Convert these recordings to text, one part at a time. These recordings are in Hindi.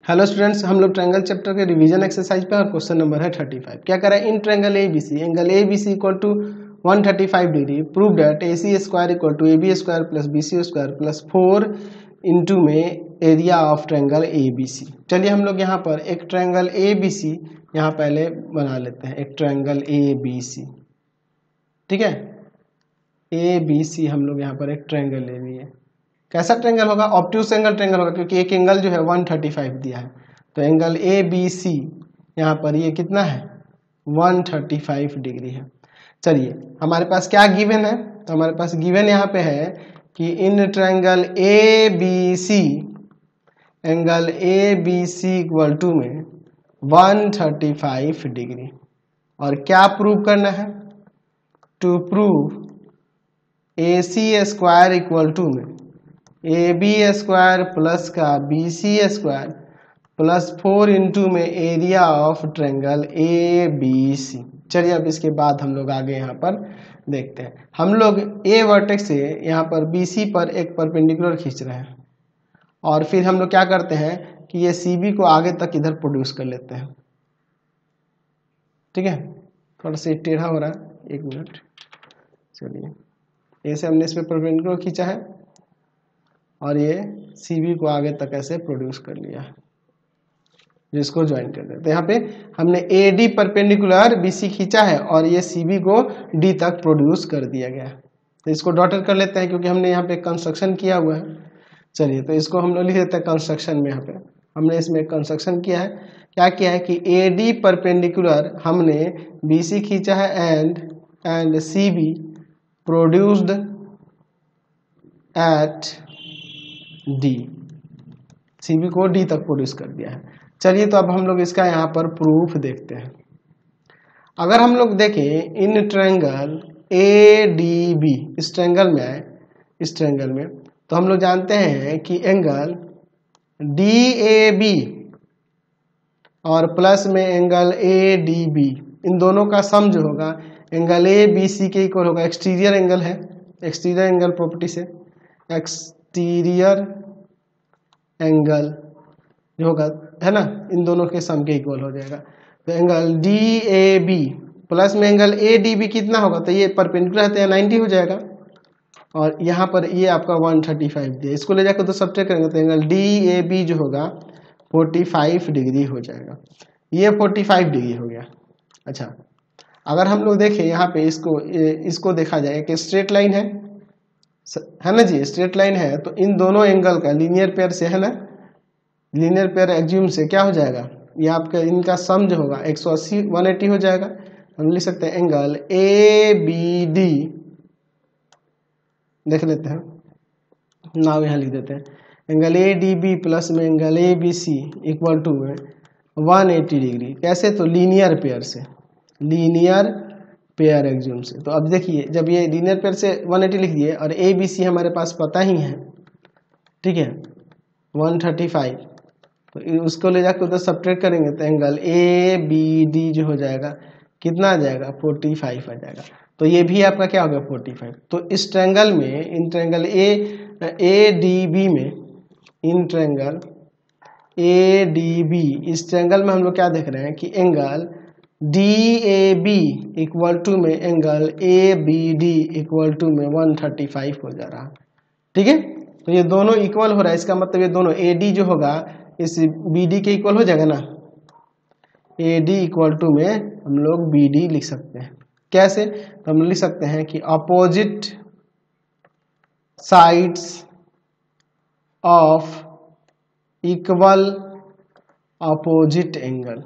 हेलो स्टूडेंट्स, हम लोग ट्रायंगल चैप्टर के रिवीजन एक्सरसाइज पे और क्वेश्चन नंबर है 35। क्या करें? In triangle ABC angle ABC equal to 135 degree, prove that AC square equal to AB square plus BC square plus 4 into में एरिया ऑफ ट्रायंगल एबीसी। चलिए हम लोग यहाँ पर एक ट्रायंगल एबीसी यहाँ पहले बना लेते हैं। एक ट्रायंगल एबीसी, ठीक है, एबीसी हम लोग यहाँ पर एक ट्रायंगल ले लिए। कैसा ट्रायंगल होगा? ऑब्ट्यूज एंगल ट्रायंगल होगा, क्योंकि एक एंगल जो है 135 दिया है। तो एंगल ए बी सी यहाँ पर ये कितना है? 135 डिग्री है। चलिए हमारे पास क्या गिवन है? तो हमारे पास गिवन यहाँ पे है कि in triangle A B C, angle A B C equal to में 135 डिग्री। और क्या प्रूव करना है? To prove A C square equal to में ए बी स्क्वायर प्लस का B C square plus 4 into में area of triangle A B C. चलिए अब इसके बाद हम लोग आगे यहाँ पर देखते हैं। हम लोग ए वर्टेक्स से यहाँ पर बी सी पर एक परपेंडिकुलर खींच रहे हैं और फिर हम लोग क्या करते हैं कि ये सी बी को आगे तक इधर प्रोड्यूस कर लेते हैं। ठीक है, थोड़ा सा टेढ़ा हो रहा है, एक मिनट। चलिए ऐसे हमने इस पर परपेंडिकुलर खींचा है और ये सी बी को आगे तक ऐसे प्रोड्यूस कर लिया, जिसको ज्वाइन कर देते हैं। यहाँ पे हमने A D perpendicular B C खींचा है और ये सी बी को डी तक प्रोड्यूस कर दिया गया है। तो इसको डॉटेड कर लेते हैं, क्योंकि हमने यहाँ पे कंस्ट्रक्शन किया हुआ है। चलिए तो इसको हम लोग लिख देते हैं कंस्ट्रक्शन में। यहाँ पे हमने इसमें कंस्ट्रक्शन किया है। क्या किया है कि ए डी परपेंडिकुलर हमने बी सी खींचा है and C B produced at D, C B को डी तक प्रोड्यूस कर दिया है। चलिए तो अब हम लोग इसका यहाँ पर प्रूफ देखते हैं। अगर हम लोग देखें in triangle A D B, इस ट्रायंगल में आए, इस ट्रायंगल में, तो हम लोग जानते हैं कि एंगल डी ए बी और प्लस में एंगल ए डी बी, इन दोनों का सम जो होगा एंगल ए बी सी के इक्वल होगा। एक्सटीरियर एंगल है, एक्सटीरियर एंगल प्रॉपर्टी से एक्सटीरियर एंगल जो होगा है ना, इन दोनों के सम के इक्वल हो जाएगा। तो angle D A B plus में एंगल ए डी बी कितना होगा? तो ये परपेंडिकुलर है तो 90 हो जाएगा और यहाँ पर ये आपका 135 दिया। इसको ले जाकर तो सब्ट्रैक्ट करेंगे तो एंगल डी ए बी जो होगा 45 डिग्री हो जाएगा। ये 45 डिग्री हो गया। अच्छा, अगर हम लोग देखें यहाँ पे इसको देखा जाए कि स्ट्रेट लाइन है ना जी, स्ट्रेट लाइन है, तो इन दोनों एंगल का लीनियर पेयर से है ना, लीनियर पेयर एग्ज्यूम से क्या हो जाएगा? ये आपका इनका सम जो होगा 180 180 हो जाएगा। हम लिख सकते हैं एंगल ए बी डी, देख लेते हैं नाउ, यहाँ लिख देते हैं angle A D B plus में angle A B C equal to 180 degree. कैसे? तो लीनियर पेयर से, लीनियर पेयर एग्ज्यूम से। तो अब देखिए जब ये लीनियर पेयर से 180 लिख दिए और ए बी सी हमारे पास पता ही है, ठीक है, 135, तो उसको ले जाकर उधर सब्ट्रैक्ट करेंगे तो एंगल ए बी डी जो हो जाएगा कितना आ जाएगा? 45 आ जाएगा। तो ये भी आपका क्या हो गया? 45। तो इस ट्रायंगल में, in triangle A D B में, in triangle A D B, इस ट्रायंगल में हम लोग क्या देख रहे हैं कि angle D A B equal to में angle A B D equal to में 135 हो जा रहा है। ठीक है, तो ये दोनों इक्वल हो रहा है। इसका मतलब ये दोनों ए डी जो होगा इस बी डी के इक्वल हो जाएगा ना। ए डी इक्वल टू में हम लोग बी डी लिख सकते हैं। कैसे? तो हम लिख सकते हैं कि opposite sides of equal opposite angle.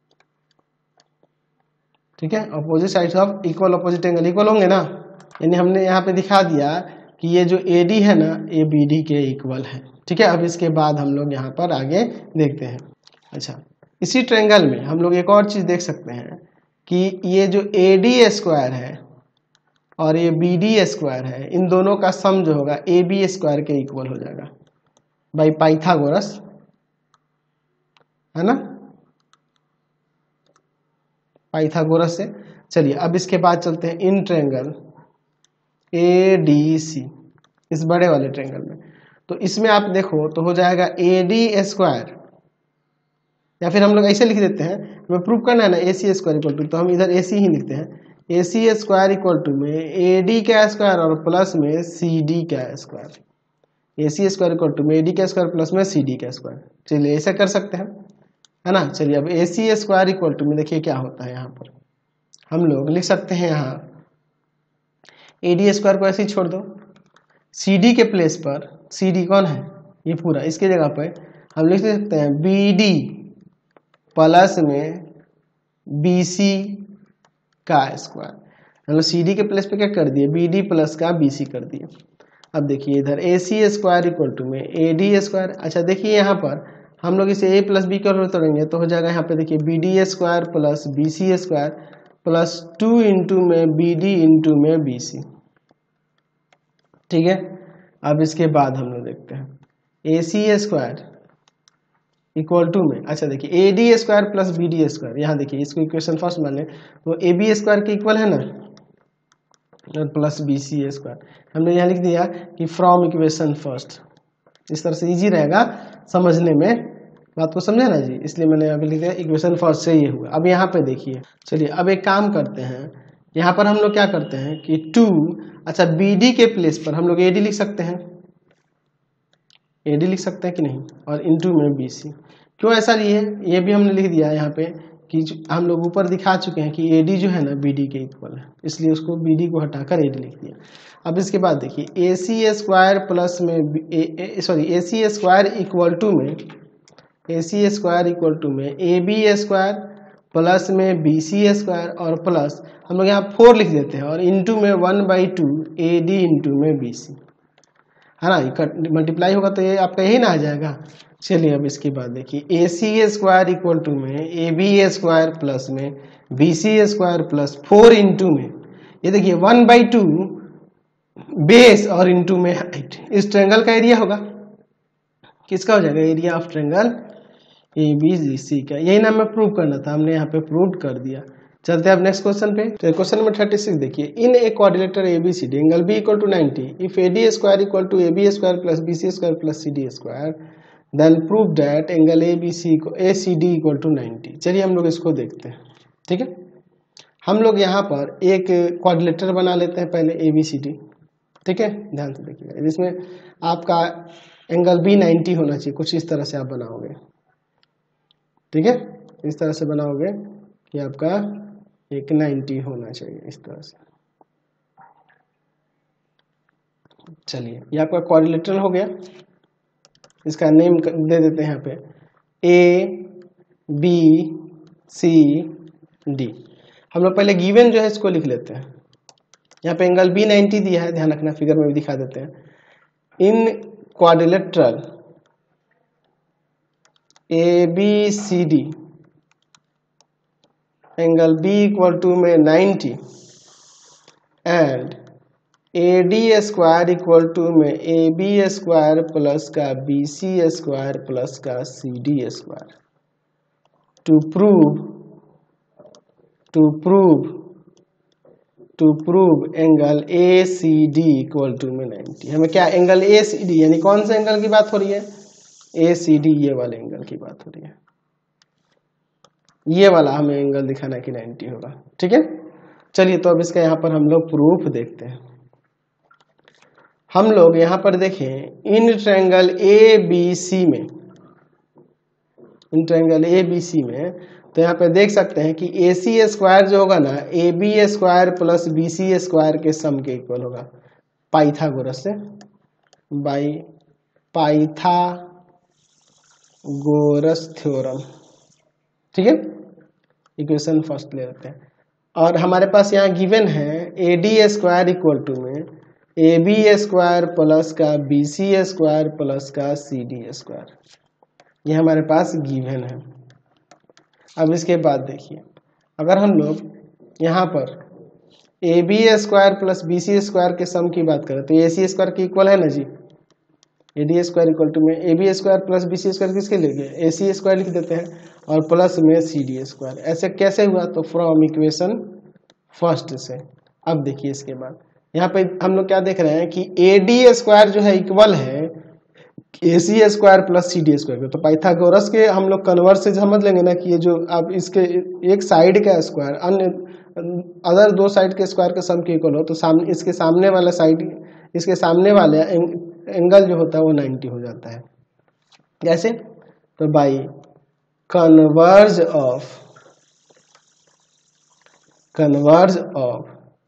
ठीक है, opposite sides of equal opposite angle equal होंगे ना, यानी हमने यहाँ पे दिखा दिया कि ये जो ए डी है ना, ए बी डी के इक्वल है। ठीक है, अब इसके बाद हम लोग यहाँ पर आगे देखते हैं। अच्छा, इसी ट्रायंगल में हम लोग एक और चीज देख सकते हैं कि ये जो ए डी स्क्वायर है और ये बी डी स्क्वायर है, इन दोनों का सम जो होगा ए बी स्क्वायर के इक्वल हो जाएगा बाई पाइथागोरस, है ना, पाइथागोरस से। चलिए अब इसके बाद चलते हैं in triangle A D C, इस बड़े वाले ट्रायंगल में। तो इसमें आप देखो तो हो जाएगा ए डी स्क्वायर या फिर हम लोग ऐसे लिख देते हैं, हमें प्रूव करना है ना A C square equal to, तो हम इधर ए सी ही लिखते हैं, A C square equal to में ए डी का स्क्वायर और प्लस में सी डी का square, A C square equal to में ए डी का स्क्वायर प्लस में सी डी का स्क्वायर। चलिए ऐसा कर सकते हैं, है ना। चलिए अब A C square equal to में देखिए क्या होता है, यहाँ पर हम लोग लिख सकते हैं, यहाँ ए डी स्क्वायर को ऐसे ही छोड़ दो, सी डी के प्लेस पर, सी डी कौन है ये पूरा, इसके जगह पर हम लिख सकते हैं बी डी प्लस में बी सी का स्क्वायर। हम लोग सी डी के प्लेस पे क्या कर दिए, बी डी प्लस का बी सी कर दिए। अब देखिए इधर A C square equal to में ए डी स्क्वायर। अच्छा देखिए यहाँ पर हम लोग इसे ए प्लस बी कर तोड़ेंगे तो हो जाएगा यहाँ पे देखिए B D square plus B C square plus 2 into में बी डी इंटू में बी सी। ठीक है, अब इसके बाद हम लोग देखते हैं A C square equal to में, अच्छा देखिए A D square plus B D square, यहाँ देखिए इसको इक्वेशन फर्स्ट मान लें तो ए बी स्क्वायर के इक्वल है ना, और प्लस बी सी स्क्वायर। हमने यहाँ लिख दिया कि फ्रॉम इक्वेशन फर्स्ट, इस तरह से इजी रहेगा समझने में, बात को समझे ना जी, इसलिए मैंने अभी लिख दिया इक्वेशन फर्स्ट से ये हुआ। अब यहाँ पे देखिए, चलिए अब एक काम करते हैं, यहाँ पर हम लोग क्या करते हैं कि 2, अच्छा बी डी के प्लेस पर हम लोग ए डी लिख सकते हैं, ए डी लिख सकते हैं कि नहीं, और इंटू में बी सी। क्यों ऐसा लिए, ये भी हमने लिख दिया यहाँ पे कि हम लोग ऊपर दिखा चुके हैं कि ए डी जो है ना बी डी के इक्वल है, इसलिए उसको बी डी को हटाकर ए डी लिख दिया। अब इसके बाद देखिए ए सी स्क्वायर प्लस में A C square equal to में, A C square equal to में ए बी स्क्वायर प्लस में बी सी स्क्वायर और प्लस हम लोग यहाँ 4 लिख देते हैं और इंटू में 1/2 ए डी इंटू में बी सी, है ना, मल्टीप्लाई होगा तो ये आपका यही ना आ जाएगा। चलिए अब इसके बाद देखिए A C square equal to में ए बी स्क्वायर प्लस में B C square plus 4 into में, ये देखिए 1/2 बेस और इंटू में हाइट। इस ट्रायंगल का एरिया होगा, किसका हो जाएगा, area of triangle A B C C का। यही ना हमें प्रूव करना था, हमने यहाँ पे प्रूव कर दिया। चलते हैं अब नेक्स्ट क्वेश्चन पे। तो क्वेश्चन नंबर 36 देखिए, in a quadrilateral A B C D angle B equal to 90 if A D square equal to A B square plus B C square plus C D square then prove that angle A B C A C D equal to 90। चलिए हम लोग इसको देखते हैं। ठीक है, हम लोग यहाँ पर एक क्वाड्रिलेटरल बना लेते हैं पहले ए बी सी डी। ठीक है, ध्यान से देखिएगा, जिसमें आपका एंगल बी 90 होना चाहिए, कुछ इस तरह से आप बनाओगे। ठीक है, इस तरह से बनाओगे कि आपका एक 90 होना चाहिए, इस तरह से। चलिए ये आपका क्वाड्रिलेटरल हो गया, इसका नेम दे देते हैं यहाँ पे ए बी सी डी। हम लोग पहले गिवन जो है इसको लिख लेते हैं। यहाँ पे एंगल बी 90 दिया है, ध्यान रखना, फिगर में भी दिखा देते हैं। In quadrilateral A B C D angle B equal to में 90 and A D square equal to में ए बी स्क्वायर प्लस का बी सी स्क्वायर प्लस का C D square to prove angle A C D equal to में 90। हमें क्या एंगल ए सी डी यानी कौन से एंगल की बात हो रही है, ए सी डी ये वाले एंगल की बात हो रही है, ये वाला हमें एंगल दिखाना है कि 90 होगा। ठीक है, चलिए तो अब इसका यहाँ पर हम लोग प्रूफ देखते हैं। हम लोग यहाँ पर देखें इन ट्रायंगल ए बी सी में, इन ट्रायंगल ए बी सी में, तो यहाँ पे देख सकते हैं कि ए सी स्क्वायर जो होगा ना A B square plus B C square के सम के इक्वल होगा, पाइथागोरस से, बाई पाइथागोरस थ्योरम। ठीक है, इक्वेशन फर्स्ट ले लेते हैं। और हमारे पास यहाँ गिवन है A D square equal to में ए बी स्क्वायर प्लस का बी सी स्क्वायर प्लस का सी डी स्क्वायर, ये हमारे पास गिवन है। अब इसके बाद देखिए, अगर हम लोग यहाँ पर A B square plus B C square के सम की बात करें तो ए सी स्क्वायर की इक्वल है ना जी, A D square equal to में A B square plus B C square किसके लिए, ए सी स्क्वायर लिख देते हैं और प्लस में सी डी स्क्वायर। ऐसे कैसे हुआ, तो फ्रॉम इक्वेशन फर्स्ट से। अब देखिए इसके बाद यहाँ पे हम लोग क्या देख रहे हैं कि ए डी स्क्वायर जो है इक्वल है AC square plus CD square. तो पाइथागोरस के हम लोग कन्वर्स से समझ लेंगे ना कि ये जो आप इसके एक साइड का स्क्वायर अन्य अदर दो साइड के स्क्वायर के सम के इक्वल हो, तो सामने इसके सामने वाला साइड, इसके सामने वाले एंगल जो होता है वो 90 हो जाता है। कैसे? तो by converse of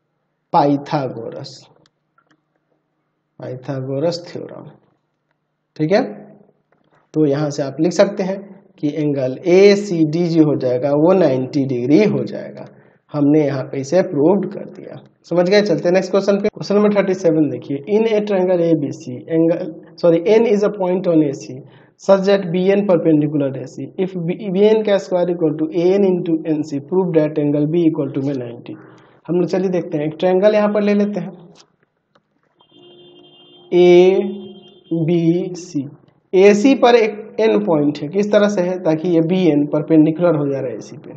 Pythagoras theorem. ठीक है, तो यहां से आप लिख सकते हैं कि एंगल ACD जो हो जाएगा वो 90 डिग्री हो जाएगा। हमने यहाँ पे इसे प्रूव कर दिया। समझ गए? चलते हैं नेक्स्ट क्वेश्चन पे। क्वेश्चन नंबर 37 देखिए, in a triangle ABC N is a point on AC such that BN perpendicular AC. If BN का square equal to AN into NC, prove that angle B equal to में 90। हम लोग चलिए देखते हैं, एक ट्रायंगल यहाँ पर ले लेते हैं ABC। AC पर एक N पॉइंट है, किस तरह से है, ताकि ये BN परपेंडिकुलर हो जा रहा है AC पे।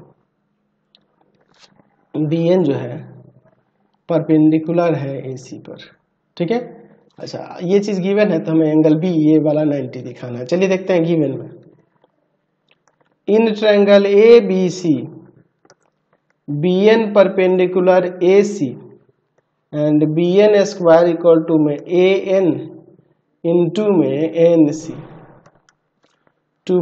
BN जो है परपेंडिकुलर है AC पर। ठीक है, अच्छा ये चीज गिवन है तो हमें एंगल B ये वाला 90 दिखाना है। चलिए देखते हैं गिवन में, in triangle ABC BN perpendicular AC and BN square equal to में AN इंटू में NC to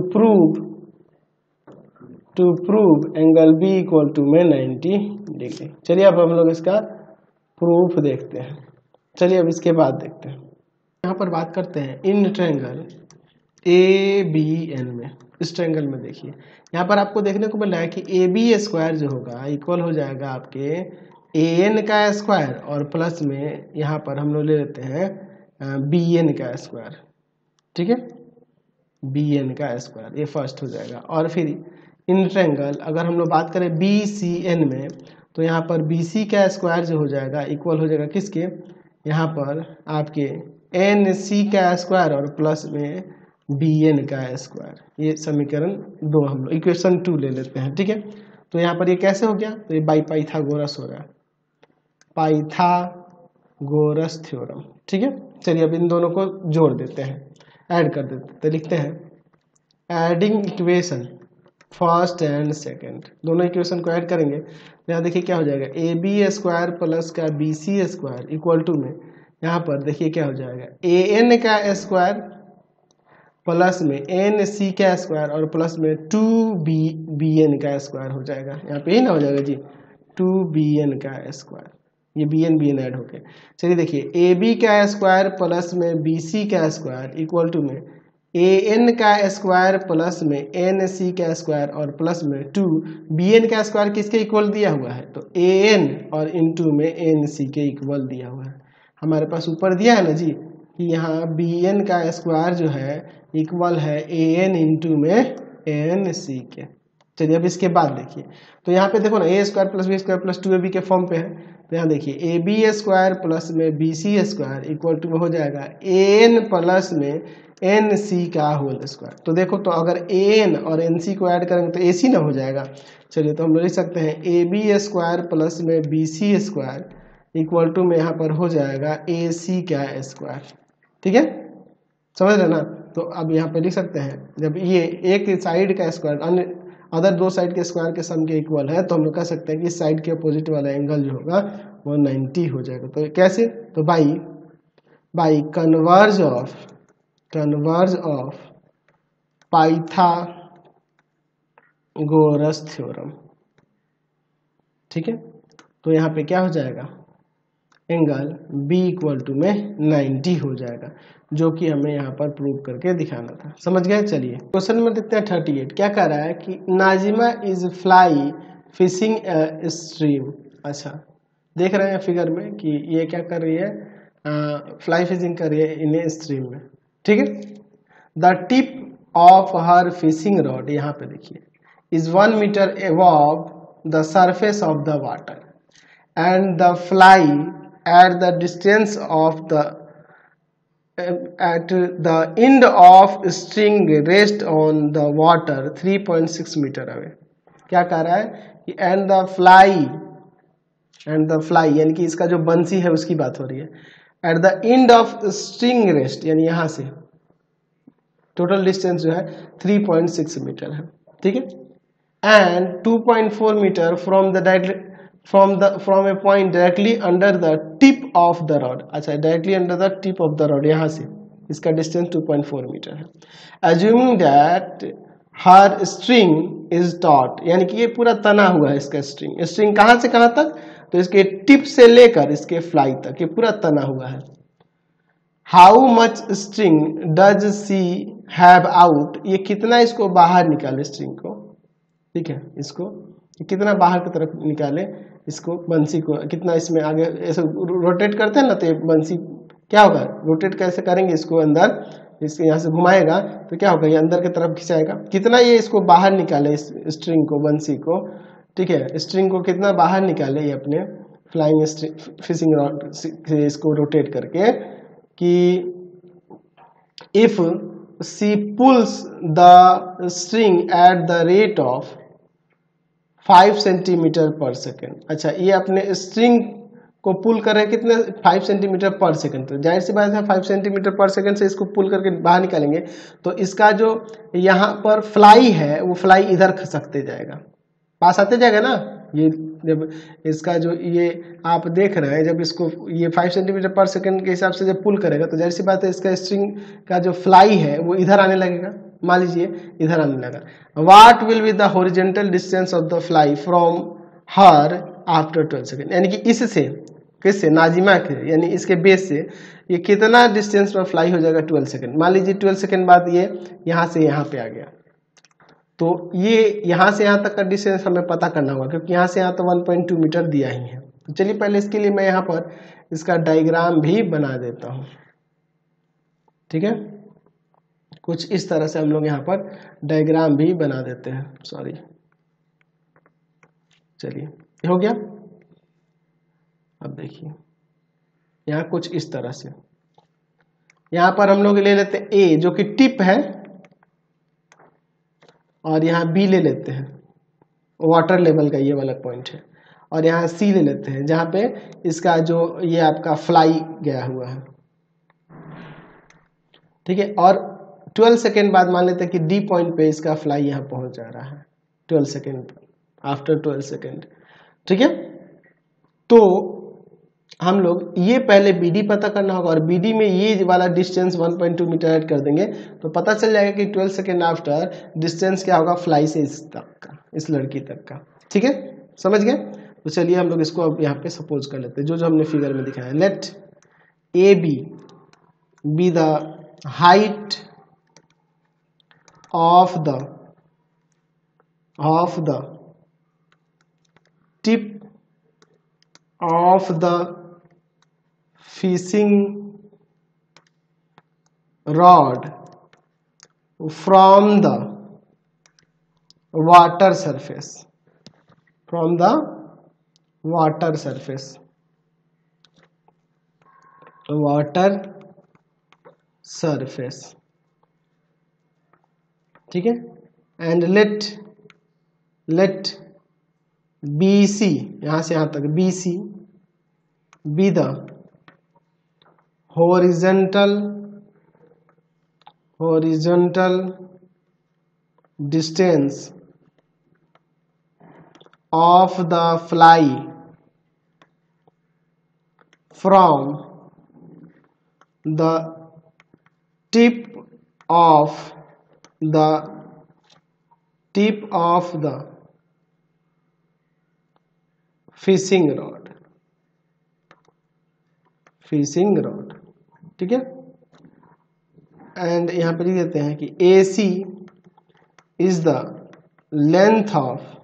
prove angle B equal to में 90 डिग्री। चलिए अब हम लोग इसका प्रूफ देखते हैं। चलिए अब इसके बाद देखते हैं, यहाँ पर बात करते हैं इन ट्रायंगल ABN में। इस ट्रायंगल में देखिए यहाँ पर आपको देखने को मिल रहा है कि AB स्क्वायर जो होगा इक्वल हो जाएगा आपके AN का स्क्वायर और प्लस में यहाँ पर हम लोग ले लेते हैं BN का स्क्वायर। ठीक है, BN का स्क्वायर ये फर्स्ट हो जाएगा। और फिर इन ट्रायंगल अगर हम लोग बात करें BCN में, तो यहाँ पर BC का स्क्वायर जो हो जाएगा इक्वल हो जाएगा किसके, यहाँ पर आपके NC का स्क्वायर और प्लस में BN का स्क्वायर। ये समीकरण 2 हम लोग इक्वेशन 2 ले लेते हैं। ठीक है, तो यहाँ पर ये कैसे हो गया, तो ये बाई पाइथागोरस हो गया, पाइथागोरस थ्योरम। ठीक है, चलिए अब इन दोनों को जोड़ देते हैं, ऐड कर देते हैं। तो लिखते हैं adding equation first and second, दोनों इक्वेशन को ऐड करेंगे तो यहाँ देखिए क्या हो जाएगा, AB स्क्वायर प्लस का BC स्क्वायर इक्वल टू में यहाँ पर देखिए क्या हो जाएगा, AN का स्क्वायर प्लस में NC का स्क्वायर और प्लस में 2BN का स्क्वायर हो जाएगा। यहाँ पे ही ना हो जाएगा जी, 2BN का स्क्वायर, ये BN ऐड हो गए। चलिए देखिए AB का स्क्वायर प्लस में BC का स्क्वायर इक्वल टू में AN का स्क्वायर प्लस में NC का स्क्वायर और प्लस में 2BN का स्क्वायर किसके इक्वल दिया हुआ है, तो AN और इनटू में NC के इक्वल दिया हुआ है। हमारे पास ऊपर दिया है ना जी कि यहाँ BN का स्क्वायर जो है इक्वल है AN इंटू में NC के। चलिए अब इसके बाद देखिए, तो यहाँ पे देखो ना A square plus B square plus 2AB के फॉर्म पे है, तो यहाँ देखिए AB स्क्वायर प्लस में BC स्क्वायर इक्वल टू हो जाएगा AN प्लस में NC का होल स्क्वायर। तो देखो तो अगर AN और NC को ऐड करेंगे तो AC ना हो जाएगा। चलिए तो हम लिख सकते हैं AB स्क्वायर प्लस में BC स्क्वायर इक्वल टू में यहाँ पर हो जाएगा AC का स्क्वायर। ठीक है, समझ रहे ना। तो अब यहाँ पे लिख सकते हैं जब ये एक साइड का स्क्वायर अन्य अदर दो साइड के स्क्वायर के सम के इक्वल है, तो हम लोग कह सकते हैं कि इस साइड के अपोजिट वाला एंगल जो होगा वो 90 हो जाएगा। तो कैसे, तो by converse of Pythagoras theorem. ठीक है, तो यहाँ पे क्या हो जाएगा, एंगल B इक्वल टू में 90 हो जाएगा, जो कि हमें यहाँ पर प्रूव करके दिखाना था। समझ गए। चलिए क्वेश्चन नंबर देखते हैं 38। क्या कह रहा है कि Nazima is fly fishing stream. अच्छा देख रहे हैं फिगर में कि ये क्या कर रही है, फ्लाई फिशिंग कर रही है इन स्ट्रीम में। ठीक है, the tip of her fishing rod, यहाँ पे देखिए, is 1 metre above the surface of the water and the fly at the distance of the at the end of string rest on the water 3.6 meter away। क्या कह रहा है कि and the fly यानी कि इसका जो बंसी है उसकी बात हो रही है, at the end of string rest यानी यहाँ से टोटल डिस्टेंस जो है 3.6 मीटर है, ठीक है। And 2.4 metre from a point directly under the tip of the rod. अच्छा, directly under the tip of the rod, यहाँ से इसका डिस्टेंस 2.4 मीटर है। Assuming that her string is taut, यानी कि ये पूरा तना हुआ है इसका स्ट्रिंग। स्ट्रिंग कहाँ से कहाँ तक? तो इसके टिप से लेकर इसके फ्लाई तक ये पूरा तना हुआ है। How much string does she have out, ये कितना इसको बाहर निकाले स्ट्रिंग को, ठीक है, इसको कितना बाहर की तरफ निकाले इसको, बंसी को कितना इसमें आगे ऐसे रोटेट करते हैं ना, तो ये बंसी क्या होगा, रोटेट कैसे करेंगे इसको अंदर, इसके यहाँ से घुमाएगा तो क्या होगा, ये अंदर की तरफ खिंचाएगा, कितना ये इसको बाहर निकाले इस स्ट्रिंग को, बंसी को, ठीक है, स्ट्रिंग को कितना बाहर निकाले ये अपने फ्लाइंग फिशिंग रॉड से इसको रोटेट करके, कि if she pulls the string at the rate of 5 centimetre per second. अच्छा, ये अपने स्ट्रिंग को पुल कर रहे हैं कितने, 5 सेंटीमीटर पर सेकेंड। तो जाहिर सी बात है 5 सेंटीमीटर पर सेकेंड से इसको पुल करके बाहर निकालेंगे तो इसका जो यहाँ पर फ्लाई है वो फ्लाई इधर खसकते जाएगा, पास आते जाएगा ना। ये जब इसका जो ये आप देख रहे हैं, जब इसको ये 5 सेंटीमीटर पर सेकेंड के हिसाब से जब पुल करेगा तो जाहिर सी बात है इसका स्ट्रिंग का जो फ्लाई है वो इधर आने लगेगा, मान लीजिए इधर आने लगा। What will be the horizontal distance of the fly from her after 12 second, यानी कि इससे किससे, नाजिमा के, यानी इसके बेस से ये कितना डिस्टेंस पर फ्लाई हो जाएगा 12 सेकेंड। मान लीजिए 12 सेकेंड बाद ये यहाँ से यहाँ पे आ गया, तो ये यहाँ से यहाँ तक का डिस्टेंस हमें पता करना होगा, क्योंकि यहाँ से यहाँ तो 1.2 मीटर दिया ही है। तो चलिए पहले इसके लिए मैं यहाँ पर इसका डायग्राम भी बना देता हूँ, ठीक है, कुछ इस तरह से हम लोग यहाँ पर डायग्राम भी बना देते हैं, सॉरी, चलिए हो गया। अब देखिए यहाँ कुछ इस तरह से, यहाँ पर हम लोग ले लेते हैं ए जो कि टिप है, और यहाँ बी ले लेते हैं, वाटर लेवल का ये वाला पॉइंट है, और यहाँ सी ले लेते हैं जहाँ पे इसका जो ये आपका फ्लाई गया हुआ है, ठीक है। और 12 सेकेंड बाद मान लेते हैं कि डी पॉइंट पे इसका फ्लाई यहाँ पहुंच जा रहा है 12 सेकेंड, आफ्टर 12 सेकेंड, ठीक है। तो हम लोग ये पहले BD पता करना होगा, और BD में ये वाला डिस्टेंस 1.2 मीटर ऐड कर देंगे तो पता चल जाएगा कि 12 सेकेंड आफ्टर डिस्टेंस क्या होगा फ्लाई से इस तक का, इस लड़की तक का, ठीक है, समझ गए। तो चलिए हम लोग इसको अब यहाँ पे सपोज कर लेते हैं जो हमने फिगर में दिखाया है। Let AB be the height of the tip of the fishing rod from the water surface, from the water surface, water surface, ठीक है। एंड लेट BC, यहां से यहां तक BC be the horizontal distance of the fly from the tip of the fishing rod, ठीक है। एंड यहां पर लिख देते हैं कि AC is the length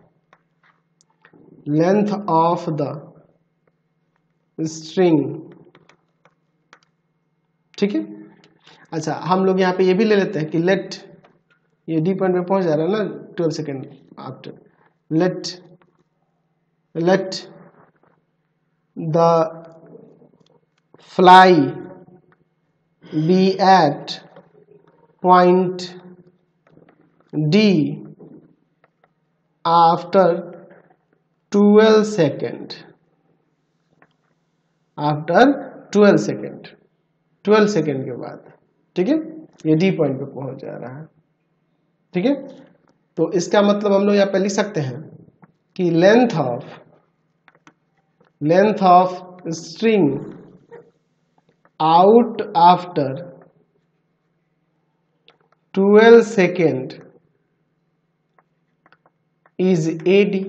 of the string, ठीक है। अच्छा, हम लोग यहाँ पे ये भी ले लेते हैं कि लेट, ये डी पॉइंट पे पहुंच जा रहा है ना 12 second after, let the fly be at point D after 12 second, after 12 second के बाद, ठीक है। ये डी पॉइंट पे पहुंच जा रहा है। ठीक है, तो इसका मतलब हम लोग यहाँ पे लिख सकते हैं कि length of string out after 12 second is AD.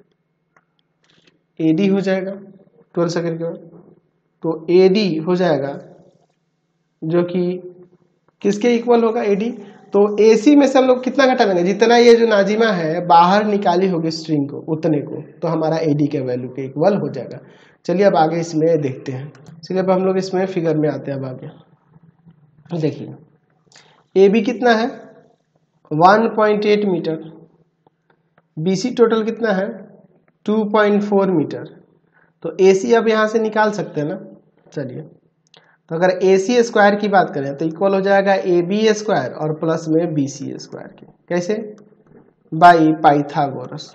AD हो जाएगा 12 सेकेंड के बाद, तो एडी हो जाएगा जो कि किसके इक्वल होगा एडी। तो एसी में से हम लोग कितना घटा लेंगे, जितना ये जो नाजिमा है बाहर निकाली होगी स्ट्रिंग को उतने को, तो हमारा एडी के वैल्यू के इक्वल हो जाएगा। चलिए अब आगे इसमें देखते हैं। चलिए अब हम लोग इसमें फिगर में आते हैं। अब आगे देखिए ए बी कितना है 1.8 मीटर, बी सी टोटल कितना है 2.4 मीटर। तो ए सी अब यहाँ से निकाल सकते हैं ना। चलिए तो अगर ए सी स्क्वायर की बात करें तो इक्वल हो जाएगा ए बी स्क्वायर और प्लस में बी सी स्क्वायर के। कैसे, बाई पाइथागोरस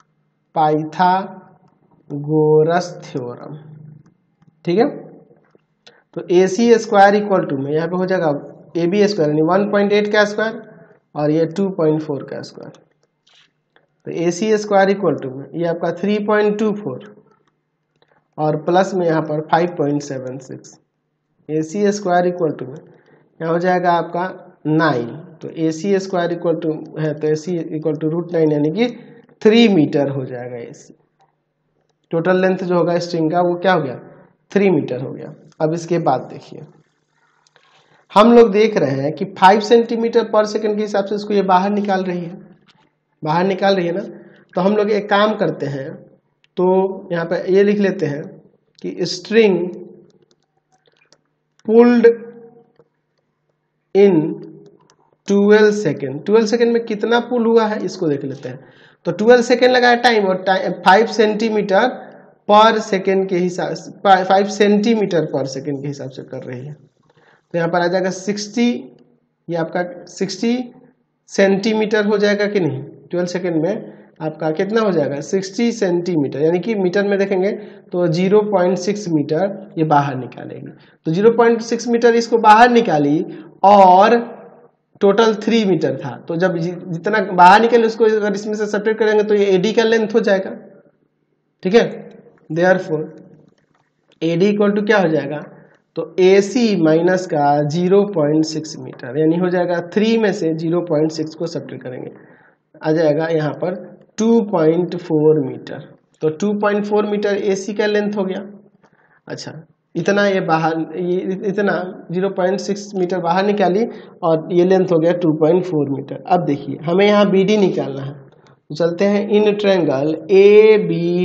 थ्योरम। ठीक है, तो A C square equal to में यहाँ पे हो जाएगा ए बी स्क्वायर यानी 1.8 का स्क्वायर और ये 2.4 का स्क्वायर। तो A C square equal to में ये आपका 3.24 और प्लस में यहाँ पर 5.76। A C square equal to में यहाँ हो जाएगा आपका 9। तो A C square equal to है तो ए सी इक्वल टू √9 यानी कि 3 मीटर हो जाएगा। ए सी टोटल लेंथ जो होगा स्ट्रिंग का वो क्या हो गया 3 मीटर हो गया। अब इसके बाद देखिए हम लोग देख रहे हैं कि 5 सेंटीमीटर पर सेकंड के हिसाब से इसको ये बाहर निकाल रही है ना। तो हम लोग एक काम करते हैं, तो यहाँ पे ये लिख लेते हैं कि string pulled in 12 second. 12 second में कितना पुल हुआ है इसको देख लेते हैं। तो 12 सेकेंड लगाया टाइम और 5 सेंटीमीटर पर सेकेंड के हिसाब से 5 सेंटीमीटर पर सेकेंड के हिसाब से कर रही है। तो यहाँ पर आ जाएगा 60, ये आपका 60 सेंटीमीटर हो जाएगा कि नहीं। 12 सेकेंड में आपका कितना हो जाएगा 60 सेंटीमीटर, यानी कि मीटर में देखेंगे तो 0.6 मीटर ये बाहर निकालेगी। तो 0.6 मीटर इसको बाहर निकाली और टोटल 3 मीटर था। तो जब जितना बाहर निकले उसको अगर इसमें से सब्ट्रैक्ट करेंगे तो ये एडी का लेंथ हो जाएगा। ठीक है, देयरफॉर एडी इक्वल टू क्या हो जाएगा, तो ए सी माइनस का 0.6 मीटर, यानी हो जाएगा 3 में से 0.6 को सब्ट्रैक्ट करेंगे आ जाएगा यहाँ पर 2.4 मीटर। तो 2.4 मीटर ए सी का लेंथ हो गया। अच्छा, इतना ये बाहर इतना 0.6 मीटर बाहर निकाली और ये लेंथ हो गया 2.4 मीटर। अब देखिए हमें यहाँ बी डी निकालना है, तो चलते हैं in triangle A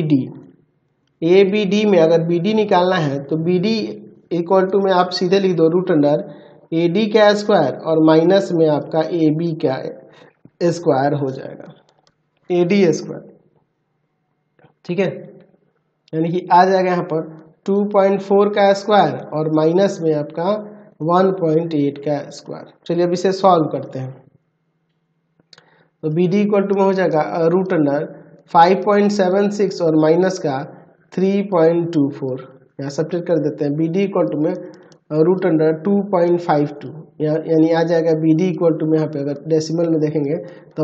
B D में अगर बी डी निकालना है तो बी डी इक्वल टू में आप सीधे लिख दो √ए डी का स्क्वायर और माइनस में आपका ए बी का स्क्वायर हो जाएगा ए डी स्क्वायर। ठीक है, यानी कि आ जाएगा यहाँ पर 2.4 का स्क्वायर और माइनस में आपका 1.8 का स्क्वायर। चलिए अब इसे सॉल्व करते हैं। तो बी डी इक्वल टू में हो जाएगा √5.76 और माइनस का 3.24, यहाँ सब्ट्रैक्ट कर देते हैं। बी डी इक्वल टू में √2.52, यानी आ जाएगा बी डी इक्वल टू में यहाँ पे अगर डेसिमल में देखेंगे तो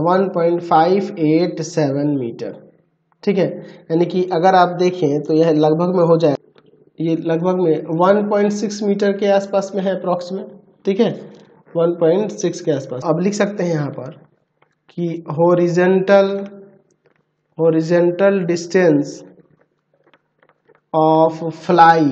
1.587 मीटर। ठीक है, यानी कि अगर आप देखें तो यह लगभग में हो जाए, ये लगभग में 1.6 मीटर के आसपास में है अप्रॉक्सीमेट। ठीक है, 1.6 के आसपास। अब लिख सकते हैं यहाँ पर कि horizontal distance of fly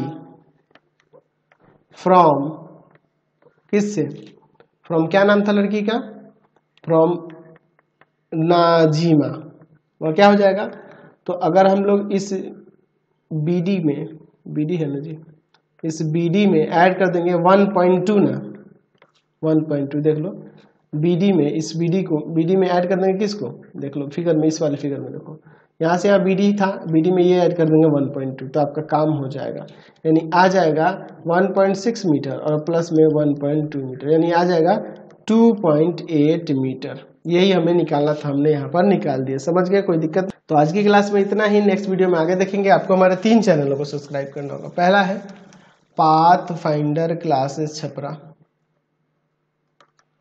from किससे, फ्रॉम क्या नाम था लड़की का, फ्रॉम नाजिमा। और क्या हो जाएगा, तो अगर हम लोग इस बीडी में, बीडी है ना जी, इस बीडी में ऐड कर देंगे 1.2 ना, 1.2 देख लो बीडी में, इस बीडी में ऐड कर देंगे किसको, देख लो फिगर में, इस वाले फिगर में देखो यहाँ से यहाँ बीडी था, बीडी में ये ऐड कर देंगे 1.2, तो आपका काम हो जाएगा। यानी आ जाएगा 1.6 मीटर और प्लस में 1.2 मीटर, यानी आ जाएगा 2.8 मीटर। यही हमें निकालना था, हमने यहाँ पर निकाल दिया। समझ गए, कोई दिक्कत। तो आज की क्लास में इतना ही। नेक्स्ट वीडियो में आगे देखेंगे। आपको हमारे 3 चैनलों को सब्सक्राइब करना होगा। पहला है पाथ फाइंडर क्लासेस छपरा,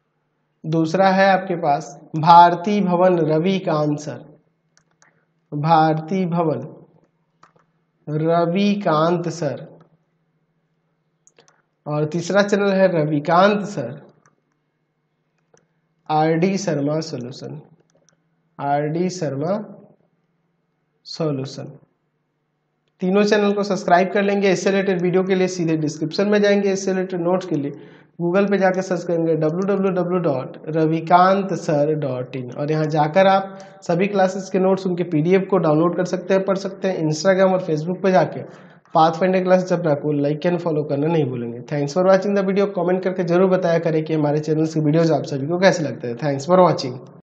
दूसरा है आपके पास भारती भवन रविकांत सर, भारती भवन रविकांत सर। और तीसरा चैनल है Ravikant sir RD Sharma solution, RD Sharma solution. तीनों चैनल को सब्सक्राइब कर लेंगे। इससे रिलेटेड वीडियो के लिए सीधे डिस्क्रिप्शन में जाएंगे, इससे रिलेटेड नोट्स के लिए गूगल पे जाकर सर्च करेंगे www.ravikanstsir.in और यहाँ जाकर आप सभी क्लासेस के नोट्स उनके पीडीएफ को डाउनलोड कर सकते हैं, पढ़ सकते हैं। इंस्टाग्राम और फेसबुक पे जाके पाथफाइंडर क्लासेस चैप्टर को लाइक एंड फॉलो करना नहीं भूलेंगे। Thanks for watching the video. Comment करके जरूर बताया करें कि हमारे चैनल के वीडियोज आप सभी को कैसे लगते हैं। Thanks for watching.